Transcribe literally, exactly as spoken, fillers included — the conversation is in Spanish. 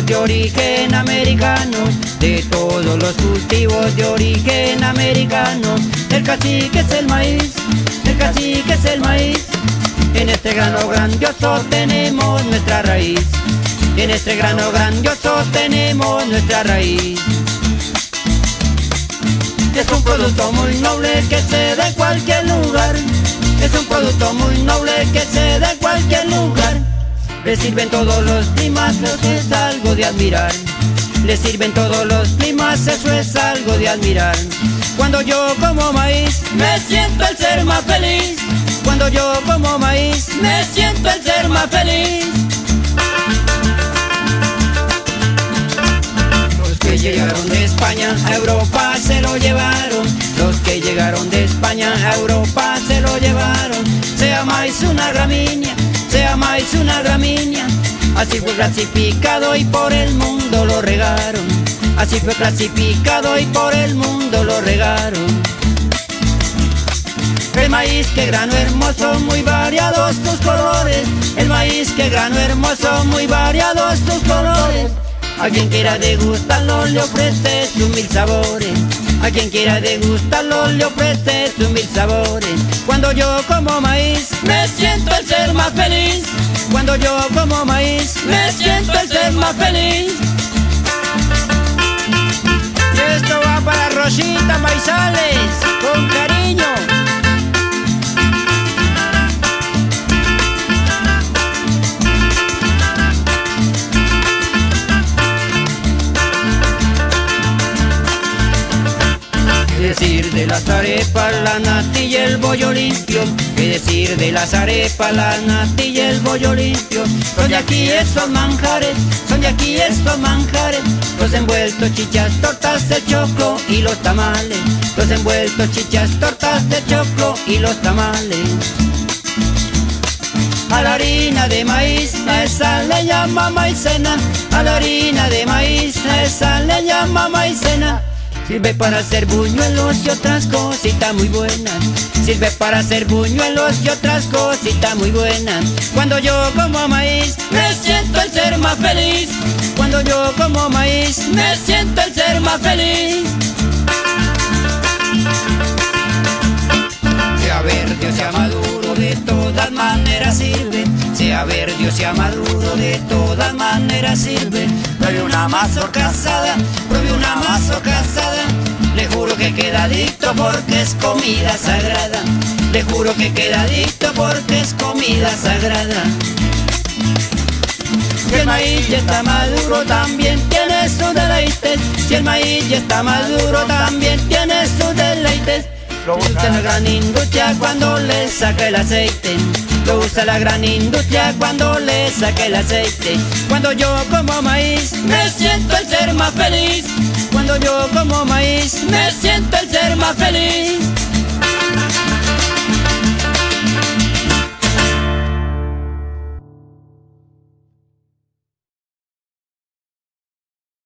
cultivos de origen americano, de todos los cultivos de origen americano. El cacique es el maíz, el cacique es el maíz. En este grano grandioso tenemos nuestra raíz, en este grano grandioso tenemos nuestra raíz. Es un producto muy noble que se da en cualquier lugar, es un producto muy noble que se da en cualquier lugar. Le sirven todos los climas, eso es algo de admirar. Le sirven todos los climas, eso es algo de admirar. Cuando yo como maíz, me siento el ser más feliz. Cuando yo como maíz, me siento el ser más feliz. Los que llegaron de España a Europa se lo llevaron. Los que llegaron de España a Europa se lo llevaron. Sea maíz una gramínea, sea maíz una gramínea. Así fue clasificado y por el mundo lo regaron. Así fue clasificado y por el mundo lo regaron. El maíz, que grano hermoso, muy variados tus colores. El maíz, que grano hermoso, muy variados tus colores. A quien quiera degustarlo le ofrece sus mil sabores. A quien quiera degustarlo le ofrece sus mil sabores. Cuando yo como maíz, me siento el ser más feliz. Cuando yo como maíz, me siento el ser más feliz. Y esto va para Rosita Maizales, con cariño. ¿Qué decir de las arepas, la natilla, el bollo limpio? ¿Qué decir de las arepas, la natilla, el bollo limpio? Son de aquí estos manjares, son de aquí estos manjares. Los envueltos, chichas, tortas de choclo y los tamales. Los envueltos, chichas, tortas de choclo y los tamales. A la harina de maíz, a esa le llama maicena. A la harina de maíz, a esa le llama maicena. Sirve para hacer buñuelos y otras cositas muy buenas. Sirve para hacer buñuelos y otras cositas muy buenas. Cuando yo como maíz, me siento el ser más feliz. Cuando yo como maíz, me siento el ser más feliz. Sea verde o sea maduro, de todas maneras sirve. Sea verde o sea maduro, de todas maneras sirve. Pruebe una mazorca asada, pruebe una mazorca asada. Le juro que queda adicto porque es comida sagrada. Le juro que queda adicto porque es comida sagrada. Si el maíz ya está maduro también tiene sus deleites. Si el maíz ya está maduro también tiene sus deleites. Lo usa la gran industria cuando le saca el aceite. Lo usa la gran industria cuando le saca el aceite. Cuando yo como maíz, me siento el ser más feliz. Cuando yo como maíz, me siento el ser más feliz.